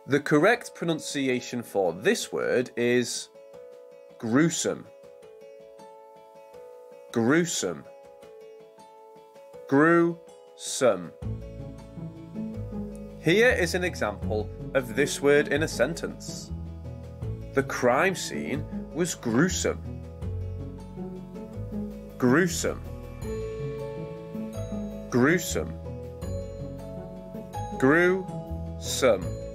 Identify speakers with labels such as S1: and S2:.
S1: The correct pronunciation for this word is gruesome. Gruesome. Gruesome. Here is an example of this word in a sentence. The crime scene was gruesome. Gruesome. Gruesome. Gruesome.